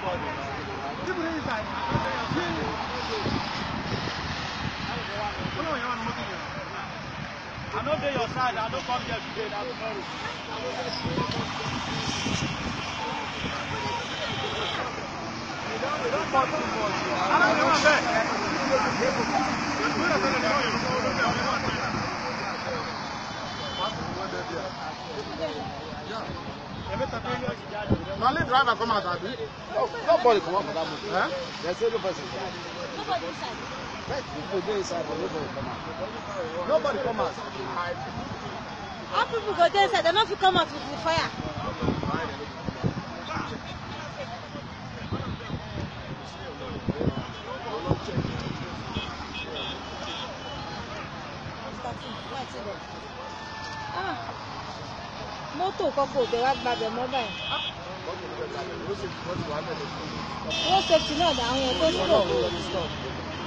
nobody. People inside. I know they your side. I don't come here today. That's tomorrow. They don't talk too much. I don't know that. Only driver come out, Abby. Nobody come out for that movie. Huh? There's no person. Nobody inside. People go inside, but nobody come out. Nobody come out. How people go there inside? They don't come out with the fire. Mọ́tò kọ́kọ́ òbẹ̀ wá gbàgbẹ̀ mọ́ báyìí. Wọ́n ṣètì náà dà àwọn yẹn tó sọ̀.